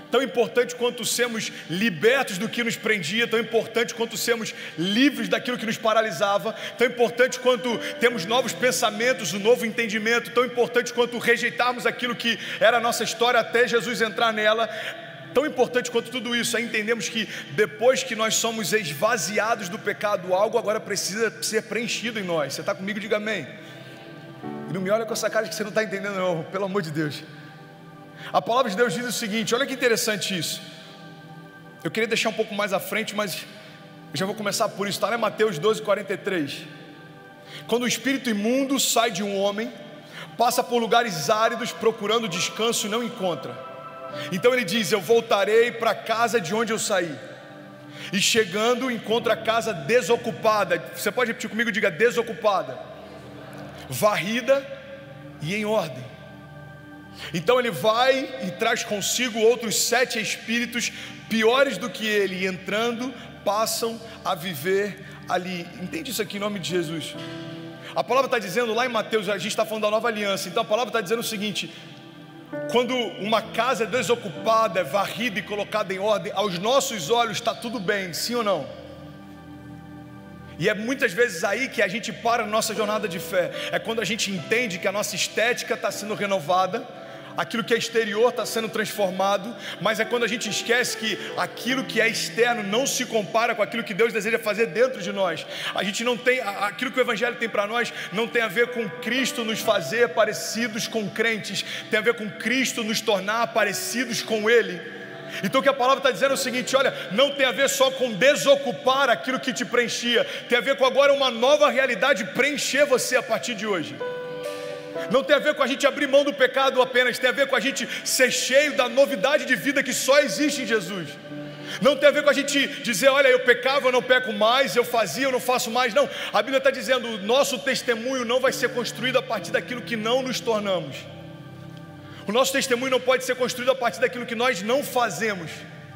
tão importante quanto sermos libertos do que nos prendia, tão importante quanto sermos livres daquilo que nos paralisava, tão importante quanto termos novos pensamentos, um novo entendimento, tão importante quanto rejeitarmos aquilo que era a nossa história até Jesus entrar nela. Tão importante quanto tudo isso é entendermos que depois que nós somos esvaziados do pecado, algo agora precisa ser preenchido em nós. Você está comigo? Diga amém. E não me olha com essa cara que você não está entendendo não, pelo amor de Deus. A palavra de Deus diz o seguinte, olha que interessante isso. Eu queria deixar um pouco mais à frente, mas eu já vou começar por isso. Está lá em Mateus 12:43. Quando o espírito imundo sai de um homem, passa por lugares áridos procurando descanso e não encontra. Então ele diz, eu voltarei para a casa de onde eu saí. E chegando, encontra a casa desocupada. Você pode repetir comigo? Diga, desocupada, varrida e em ordem. Então ele vai e traz consigo outros 7 espíritos piores do que ele, e entrando, passam a viver ali. Entende isso aqui em nome de Jesus? A palavra está dizendo lá em Mateus, a gente está falando da nova aliança, então a palavra está dizendo o seguinte: quando uma casa é desocupada, é varrida e colocada em ordem, aos nossos olhos está tudo bem, sim ou não? E é muitas vezes aí que a gente para na nossa jornada de fé. É quando a gente entende que a nossa estética está sendo renovada, aquilo que é exterior está sendo transformado, mas é quando a gente esquece que aquilo que é externo não se compara com aquilo que Deus deseja fazer dentro de nós. A gente não tem, aquilo que o Evangelho tem para nós não tem a ver com Cristo nos fazer parecidos com crentes, tem a ver com Cristo nos tornar parecidos com Ele. Então o que a palavra está dizendo é o seguinte, olha, não tem a ver só com desocupar aquilo que te preenchia, tem a ver com agora uma nova realidade preencher você a partir de hoje. Não tem a ver com a gente abrir mão do pecado apenas, tem a ver com a gente ser cheio da novidade de vida que só existe em Jesus. Não tem a ver com a gente dizer, olha, eu pecava, eu não peco mais, eu fazia, eu não faço mais. Não, a Bíblia está dizendo, o nosso testemunho não vai ser construído a partir daquilo que não nos tornamos. O nosso testemunho não pode ser construído a partir daquilo que nós não fazemos.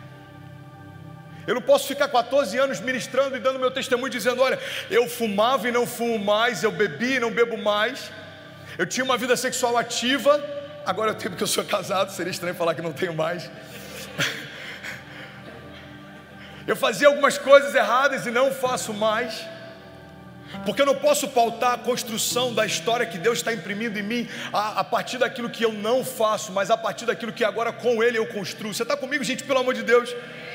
Eu não posso ficar 14 anos ministrando e dando meu testemunho dizendo, olha, eu fumava e não fumo mais, eu bebi e não bebo mais, eu tinha uma vida sexual ativa, agora eu tenho porque eu sou casado, seria estranho falar que não tenho mais. Eu fazia algumas coisas erradas e não faço mais, porque eu não posso pautar a construção da história que Deus está imprimindo em mim a partir daquilo que eu não faço, mas a partir daquilo que agora com Ele eu construo. Você está comigo, gente, pelo amor de Deus?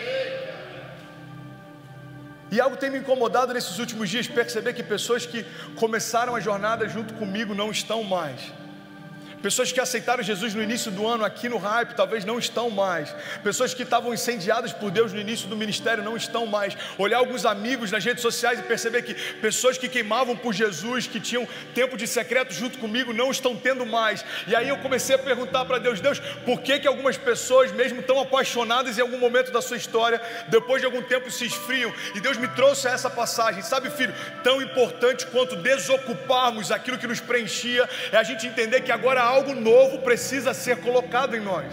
E algo tem me incomodado nesses últimos dias, perceber que pessoas que começaram a jornada junto comigo não estão mais. Pessoas que aceitaram Jesus no início do ano aqui no Hype, talvez não estão mais. Pessoas que estavam incendiadas por Deus no início do ministério não estão mais. Olhar alguns amigos nas redes sociais e perceber que pessoas que queimavam por Jesus, que tinham tempo de secreto junto comigo, não estão tendo mais. E aí eu comecei a perguntar para Deus, por que algumas pessoas, mesmo tão apaixonadas em algum momento da sua história, depois de algum tempo se esfriam? E Deus me trouxe a essa passagem. Sabe, filho, tão importante quanto desocuparmos aquilo que nos preenchia, é a gente entender que agora algo novo precisa ser colocado em nós.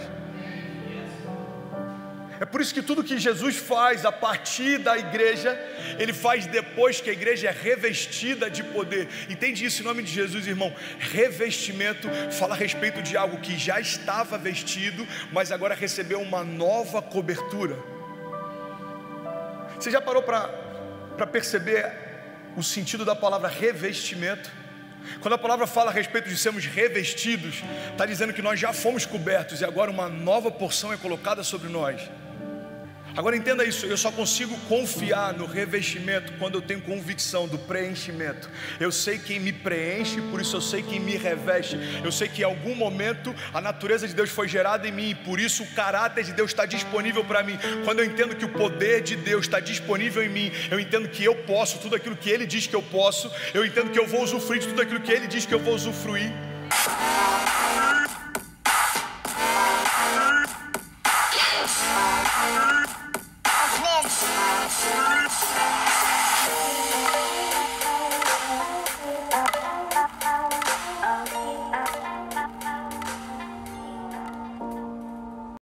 É por isso que tudo que Jesus faz a partir da igreja, Ele faz depois que a igreja é revestida de poder. Entende isso em nome de Jesus, irmão? Revestimento fala a respeito de algo que já estava vestido, mas agora recebeu uma nova cobertura. Você já parou para perceber o sentido da palavra revestimento? Quando a palavra fala a respeito de sermos revestidos, está dizendo que nós já fomos cobertos e agora uma nova porção é colocada sobre nós. Agora entenda isso, eu só consigo confiar no revestimento quando eu tenho convicção do preenchimento. Eu sei quem me preenche, por isso eu sei quem me reveste. Eu sei que em algum momento a natureza de Deus foi gerada em mim e por isso o caráter de Deus está disponível para mim. Quando eu entendo que o poder de Deus está disponível em mim, eu entendo que eu posso tudo aquilo que Ele diz que eu posso, eu entendo que eu vou usufruir de tudo aquilo que Ele diz que eu vou usufruir.